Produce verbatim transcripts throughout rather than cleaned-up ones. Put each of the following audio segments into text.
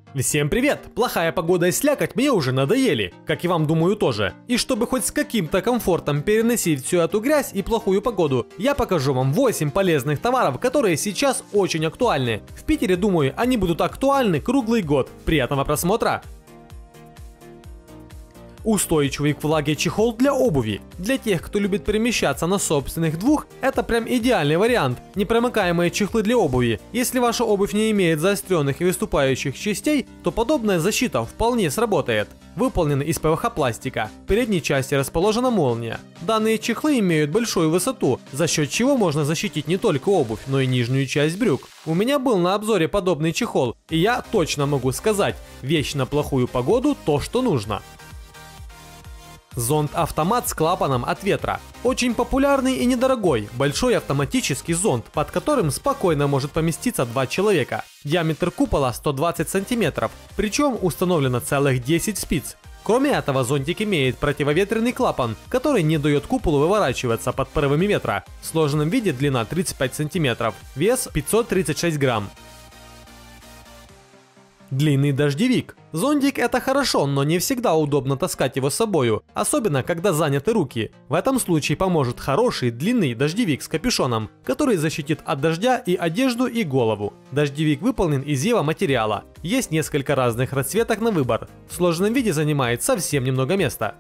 Всем привет! Плохая погода и слякоть мне уже надоели, как и вам, думаю, тоже. И чтобы хоть с каким-то комфортом переносить всю эту грязь и плохую погоду, я покажу вам восемь полезных товаров, которые сейчас очень актуальны. В Питере, думаю, они будут актуальны круглый год. Приятного просмотра! Устойчивый к влаге чехол для обуви. Для тех, кто любит перемещаться на собственных двух, это прям идеальный вариант. Непромокаемые чехлы для обуви. Если ваша обувь не имеет заостренных и выступающих частей, то подобная защита вполне сработает. Выполнены из пэ вэ ха пластика. В передней части расположена молния. Данные чехлы имеют большую высоту, за счет чего можно защитить не только обувь, но и нижнюю часть брюк. У меня был на обзоре подобный чехол, и я точно могу сказать, вещь на плохую погоду то, что нужно. Зонт-автомат с клапаном от ветра. Очень популярный и недорогой, большой автоматический зонт, под которым спокойно может поместиться два человека. Диаметр купола сто двадцать сантиметров, причем установлено целых десять спиц. Кроме этого, зонтик имеет противоветренный клапан, который не дает куполу выворачиваться под порывами ветра. В сложенном виде длина тридцать пять сантиметров, вес пятьсот тридцать шесть грамм. Длинный дождевик. Зонтик это хорошо, но не всегда удобно таскать его с собою, особенно когда заняты руки. В этом случае поможет хороший длинный дождевик с капюшоном, который защитит от дождя и одежду, и голову. Дождевик выполнен из ева материала. Есть несколько разных расцветок на выбор. В сложенном виде занимает совсем немного места.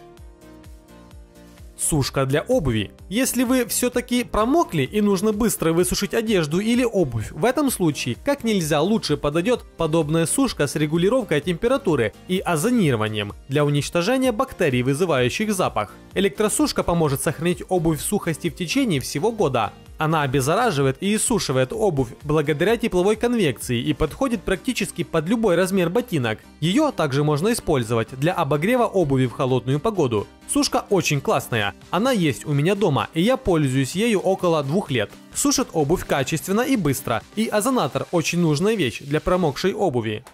Сушка для обуви. Если вы все-таки промокли и нужно быстро высушить одежду или обувь, в этом случае как нельзя лучше подойдет подобная сушка с регулировкой температуры и озонированием для уничтожения бактерий, вызывающих запах. Электросушка поможет сохранить обувь в сухости в течение всего года. Она обеззараживает и иссушивает обувь благодаря тепловой конвекции и подходит практически под любой размер ботинок. Ее также можно использовать для обогрева обуви в холодную погоду. Сушка очень классная, она есть у меня дома, и я пользуюсь ею около двух лет. Сушит обувь качественно и быстро, и озонатор очень нужная вещь для промокшей обуви.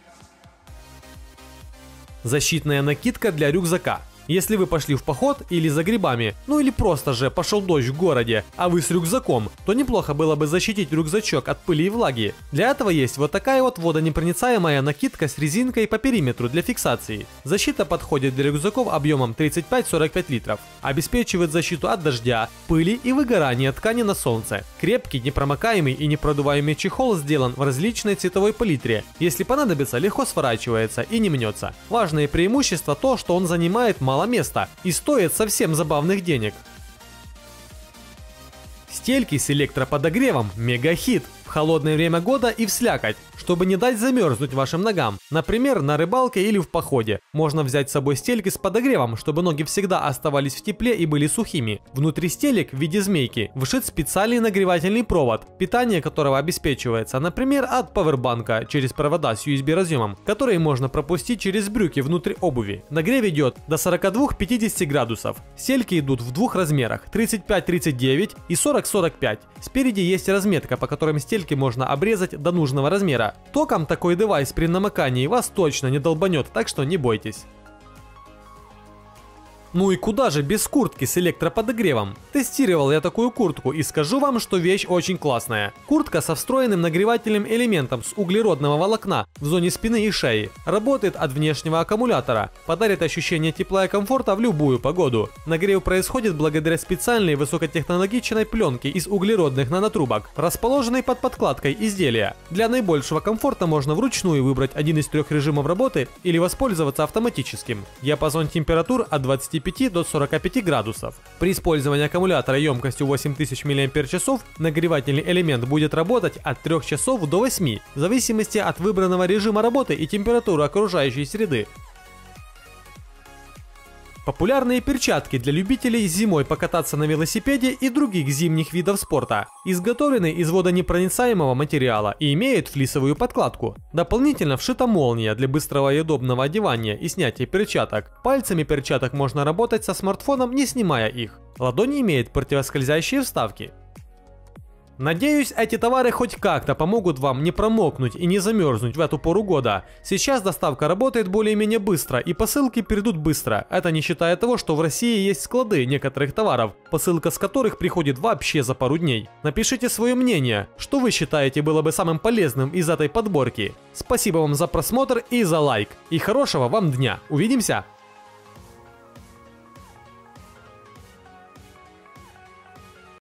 Защитная накидка для рюкзака. Если вы пошли в поход или за грибами, ну или просто же пошел дождь в городе, а вы с рюкзаком, то неплохо было бы защитить рюкзачок от пыли и влаги. Для этого есть вот такая вот водонепроницаемая накидка с резинкой по периметру для фиксации. Защита подходит для рюкзаков объемом тридцать пять — сорок пять литров. Обеспечивает защиту от дождя, пыли и выгорания ткани на солнце. Крепкий, непромокаемый и непродуваемый чехол сделан в различной цветовой палитре. Если понадобится, легко сворачивается и не мнется. Важное преимущество то, что он занимает мало места и стоит совсем забавных денег. Стельки с электроподогревом – мега-хит в холодное время года и в слякоть, чтобы не дать замерзнуть вашим ногам. Например, на рыбалке или в походе. Можно взять с собой стельки с подогревом, чтобы ноги всегда оставались в тепле и были сухими. Внутри стелек в виде змейки вшит специальный нагревательный провод, питание которого обеспечивается, например, от пауэрбанка через провода с ю эс би разъемом, которые можно пропустить через брюки внутрь обуви. Нагрев идет до сорока двух — пятидесяти градусов. Стельки идут в двух размерах – тридцать пять — тридцать девять и сорок — сорок пять. Спереди есть разметка, по которым стельки можно обрезать до нужного размера. Током такой девайс при намокании вас точно не долбанет, так что не бойтесь. Ну и куда же без куртки с электроподогревом? Тестировал я такую куртку и скажу вам, что вещь очень классная. Куртка со встроенным нагревательным элементом с углеродного волокна в зоне спины и шеи. Работает от внешнего аккумулятора. Подарит ощущение тепла и комфорта в любую погоду. Нагрев происходит благодаря специальной высокотехнологичной пленке из углеродных нанотрубок, расположенной под подкладкой изделия. Для наибольшего комфорта можно вручную выбрать один из трех режимов работы или воспользоваться автоматическим. Диапазон температур от двадцати пяти до сорока пяти градусов. При использовании аккумулятора емкостью восемь тысяч миллиампер-часов нагревательный элемент будет работать от трёх часов до восьми, в зависимости от выбранного режима работы и температуры окружающей среды. Популярные перчатки для любителей зимой покататься на велосипеде и других зимних видов спорта. Изготовлены из водонепроницаемого материала и имеют флисовую подкладку. Дополнительно вшита молния для быстрого и удобного одевания и снятия перчаток. Пальцами перчаток можно работать со смартфоном, не снимая их. Ладонь имеет противоскользящие вставки. Надеюсь, эти товары хоть как-то помогут вам не промокнуть и не замерзнуть в эту пору года. Сейчас доставка работает более-менее быстро и посылки перейдут быстро. Это не считая того, что в России есть склады некоторых товаров, посылка с которых приходит вообще за пару дней. Напишите свое мнение, что вы считаете было бы самым полезным из этой подборки. Спасибо вам за просмотр и за лайк. И хорошего вам дня. Увидимся!